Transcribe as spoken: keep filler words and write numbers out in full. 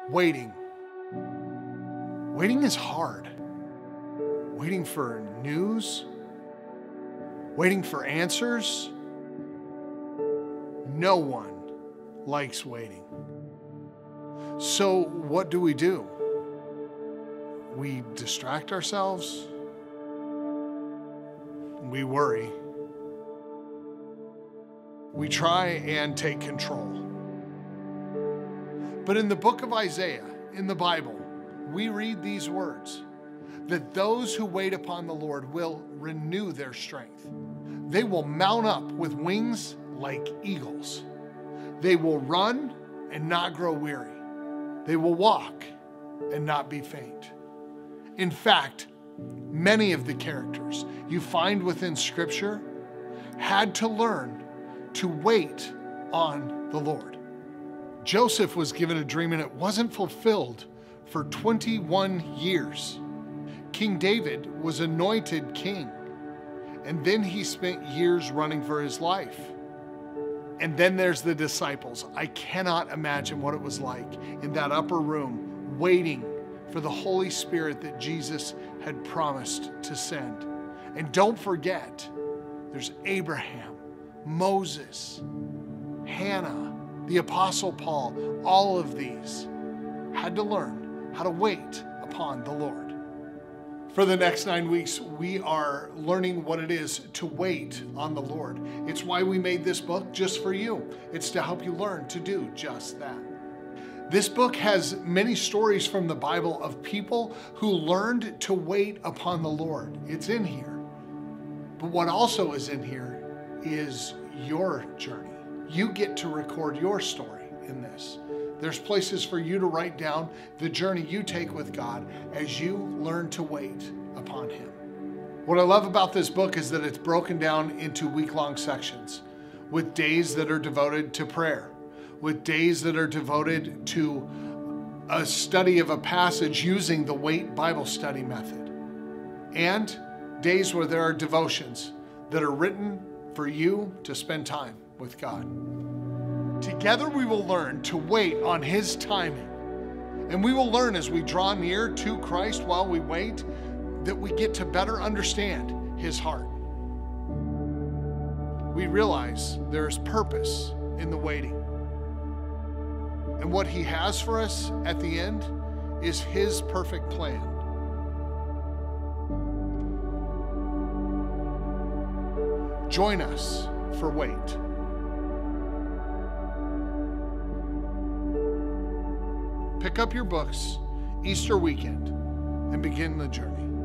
Waiting. Waiting is hard. Waiting for news. Waiting for answers. No one likes waiting. So what do we do? We distract ourselves. We worry. We try and take control. But in the book of Isaiah, in the Bible, we read these words, that those who wait upon the Lord will renew their strength. They will mount up with wings like eagles. They will run and not grow weary. They will walk and not be faint. In fact, many of the characters you find within Scripture had to learn to wait on the Lord. Joseph was given a dream and it wasn't fulfilled for twenty-one years. King David was anointed king, and then he spent years running for his life. And then there's the disciples. I cannot imagine what it was like in that upper room, waiting for the Holy Spirit that Jesus had promised to send. And don't forget, there's Abraham, Moses, Hannah, the Apostle Paul. All of these had to learn how to wait upon the Lord. For the next nine weeks, we are learning what it is to wait on the Lord. It's why we made this book just for you. It's to help you learn to do just that. This book has many stories from the Bible of people who learned to wait upon the Lord. It's in here. But what also is in here is your journey. You get to record your story in this. There's places for you to write down the journey you take with God as you learn to wait upon Him. What I love about this book is that it's broken down into week-long sections with days that are devoted to prayer, with days that are devoted to a study of a passage using the Wait Bible Study method, and days where there are devotions that are written for you to spend time with God. Together we will learn to wait on His timing, and we will learn as we draw near to Christ while we wait that we get to better understand His heart. We realize there is purpose in the waiting, and what He has for us at the end is His perfect plan. Join us for Wait. Pick up your books Easter weekend and begin the journey.